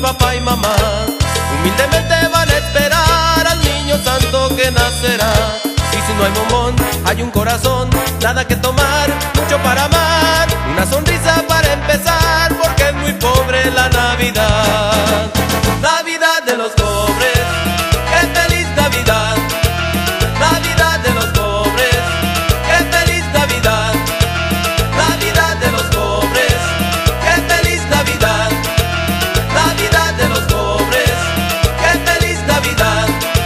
papá y mamá humildemente van a esperar al niño santo que nacerá. Y si no hay bombón, hay un corazón, nada que tomar, mucho para amar, una sonrisa para empezar, porque es muy pobre la Navidad. Navidad de los pobres, qué feliz Navidad. Navidad de los pobres, qué feliz Navidad. Navidad de los pobres, qué feliz Navidad. Navidad de los pobres, qué feliz Navidad.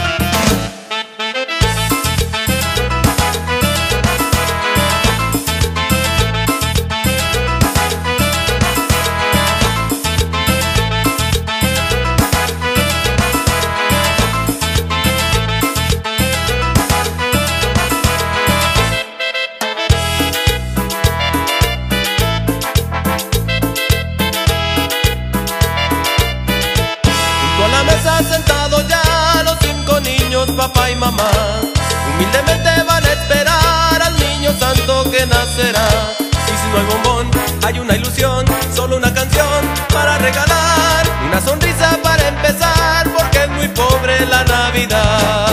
Sentados ya los 5 niños, papá y mamá, humildemente van a esperar al niño santo que nacerá. Y si no hay bombón, hay una ilusión, solo una canción para regalar, una sonrisa para empezar, porque es muy pobre la Navidad.